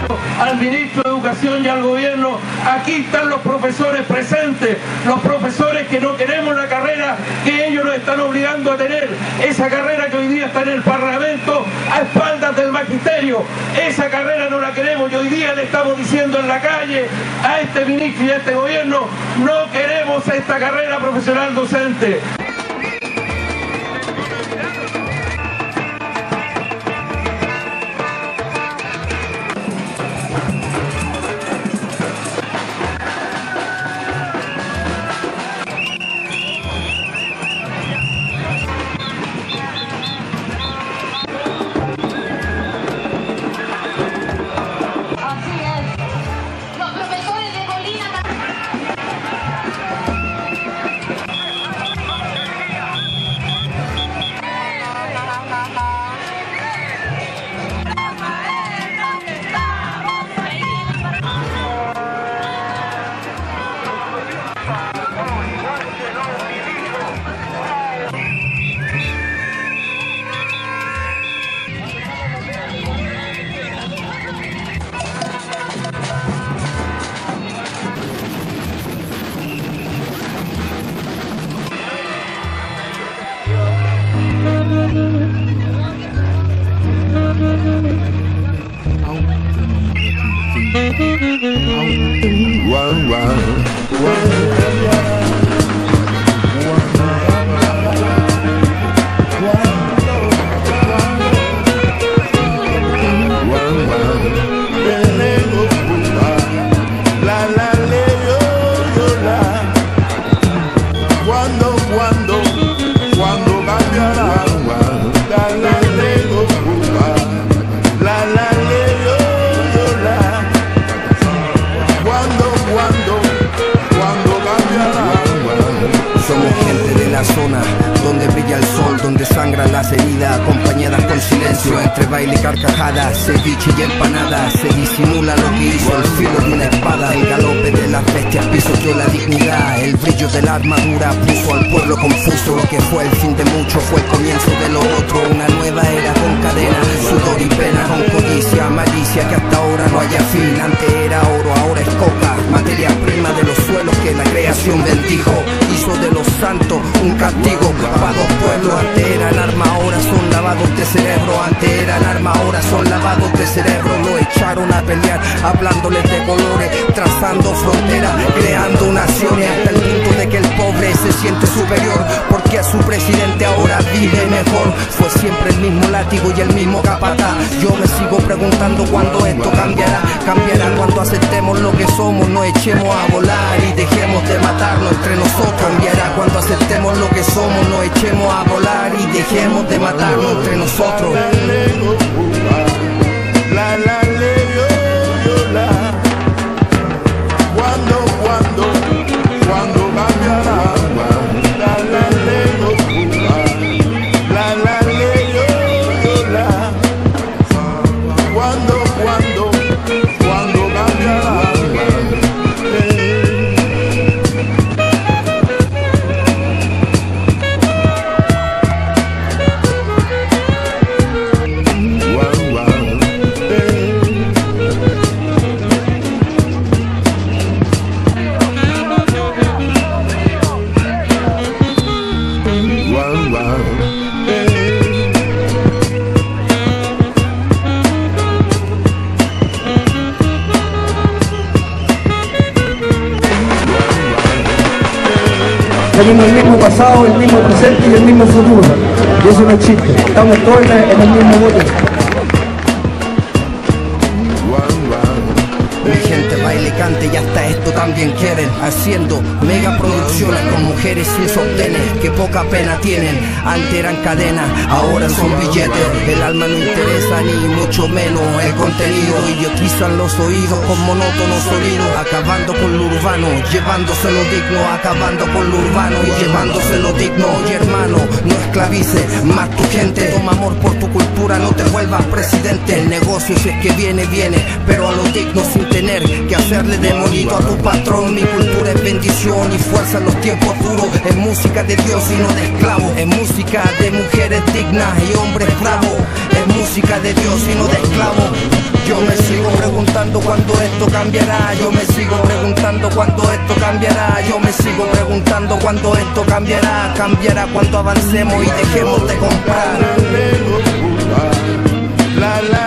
al ministro de Educación y al gobierno. Aquí están los profesores presentes, los profesores que no queremos la carrera que ellos nos están obligando a tener, esa carrera que hoy día está en el Parlamento a espaldas del magisterio. Esa carrera no la queremos y hoy día le estamos diciendo en la calle a este ministro y a este gobierno: no queremos esta carrera profesional docente. Donde brilla el sol, donde sangran las heridas, acompañadas con silencio, entre baile y carcajadas, ceviche y empanadas. Se disimula lo que hizo el filo de una espada. El galope de las bestias pisoteó la dignidad. El brillo de la armadura puso al pueblo confuso. Lo que fue el fin de mucho fue el comienzo de lo otro. Una nueva era con cadena, sudor y pena, con codicia, malicia que hasta ahora no haya fin. Antes era oro, ahora es coca, materia prima de los suelos que la creación bendijo. Hizo de los santos un castigo para dos pueblos. Antes eran armas, ahora son lavados de cerebro. Antes eran armas, ahora son lavados de cerebro. Lo echaron a pelear, hablándoles de colores, trazando fronteras, creando naciones, hasta el punto de que el pobre se siente superior, porque a su presidente ahora vive mejor. Fue siempre el mismo látigo y el mismo capataz. Yo me sigo preguntando cuándo esto cambiará. Cambiará cuando aceptemos lo que somos, nos echemos a volar y dejemos de matarnos entre nosotros. Cambiará cuando aceptemos lo que somos, nos echemos a volar y dejemos de matarnos entre nosotros. Cuando cambiará. Tenemos el mismo pasado, el mismo presente y el mismo futuro. Y eso no existe. Estamos todos en el mismo bote. Mi gente baile, cante y hasta esto también quieren. Haciendo mega producciones con mujeres sin sostenes que poca pena tienen. Antes eran cadenas, ahora son billetes. El alma no interesa ni mucho menos el contenido. Y idiotizan los oídos con monótonos sonidos. Acabando con lo urbano, llevándose lo digno. Acabando con lo urbano y llevándose lo digno. Oye hermano, no esclavices más tu gente. Toma amor por tu cultura, no te vuelvas presidente. El negocio si es que viene, viene, pero a lo digno sin tener que hacer darle de monito a tu patrón. Mi cultura es bendición y fuerza en los tiempos duros. Es música de Dios y no de esclavos. Es música de mujeres dignas y hombres bravos. Es música de Dios y no de esclavos. Yo me sigo preguntando cuándo esto cambiará. Yo me sigo preguntando cuándo esto cambiará. Yo me sigo preguntando cuándo esto cambiará. Cambiará cuando avancemos y dejemos de comprar. La